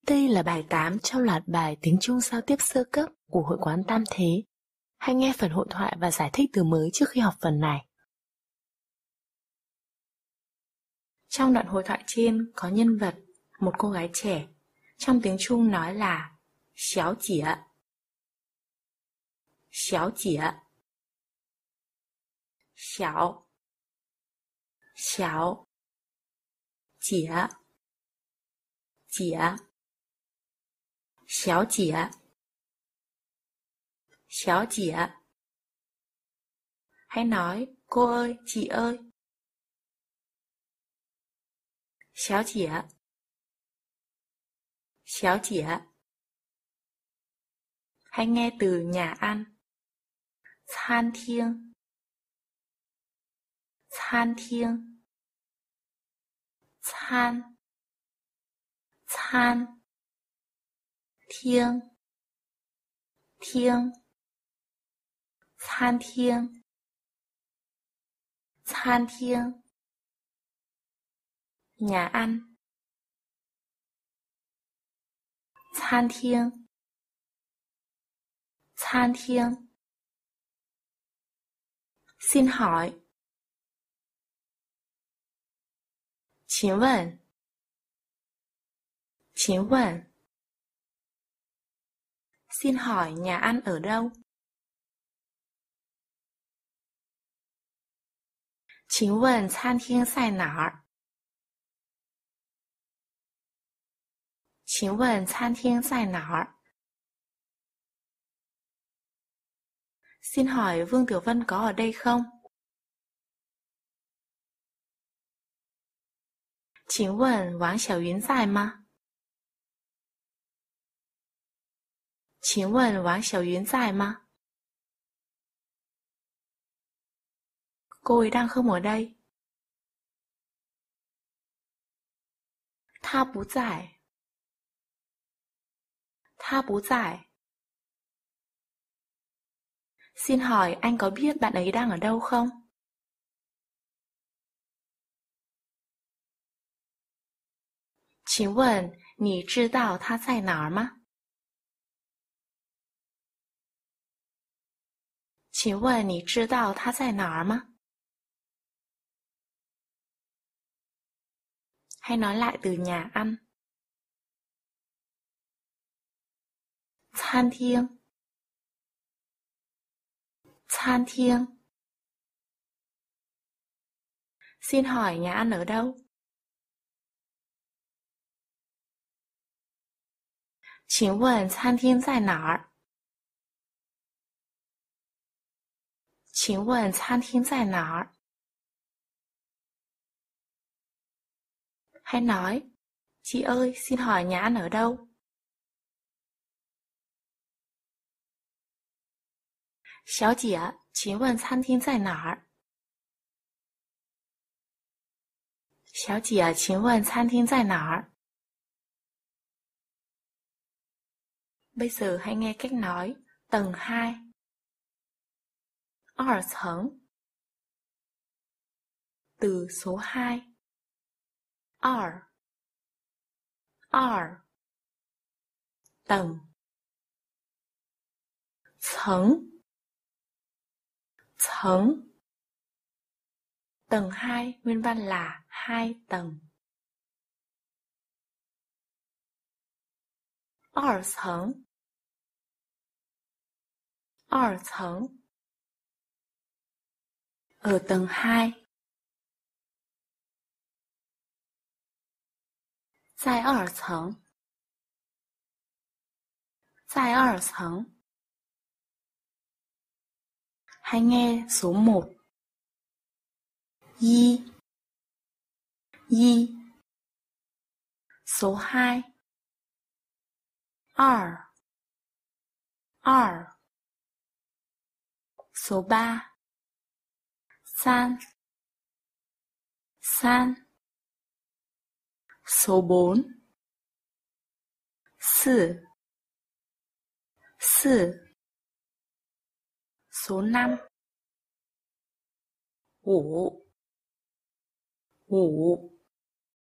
Đây là bài 8 trong loạt bài tiếng Trung giao tiếp sơ cấp của Hội quán Tam Thế. Hãy nghe phần hội thoại và giải thích từ mới trước khi học phần này. Trong đoạn hội thoại trên có nhân vật, một cô gái trẻ. Trong tiếng Trung nói là xéo chĩa. Xéo chĩa. Xéo. Xéo. Chĩa. Chĩa. Xéo chĩa. Xéo chĩa. Hãy nói cô ơi, chị ơi. Xéo chĩa. Xéo chĩa. Hãy nghe từ nhà ăn.餐厅.餐厅.餐.餐. Thiên. Thiên.餐厅.餐厅. Nhà ăn.餐厅.餐厅. Xin hỏi. 请问。请问. Xin hỏi nhà ăn ở đâu? 请问餐厅在哪儿？请问餐厅在哪儿？ Xin hỏi Vương Tiểu Vân có ở đây không? 请问王小云在吗？请问王小云在吗？ Cô ấy đang không ở đây. 他不在。他不在。 Xin hỏi anh có biết bạn ấy đang ở đâu không? 请问你知道他在哪儿吗？请问你知道他在哪儿吗？ Hãy nói lại từ nhà ăn. 餐厅. 餐厅. Xin hỏi nhà ăn ở đâu? 请问餐厅在哪儿？请问餐厅在哪儿？ Hãy nói, chị ơi, xin hỏi nhà ăn ở đâu? 小姐，请问餐厅在哪儿？小姐，请问餐厅在哪儿？ Bây giờ hãy nghe cách nói tầng 2. 二层. Từ số 2. 二. 二. Tầng. 层. 层. Tầng 2 nguyên văn là 2 tầng. 二层. 二层. Ở tầng 2. 在二层. 在二层. Hãy nghe số 1. Y. Y. Số 2. 二. 二. Số 3. 三. 三. Số 4. 四. 四. Số 5. 五. 五.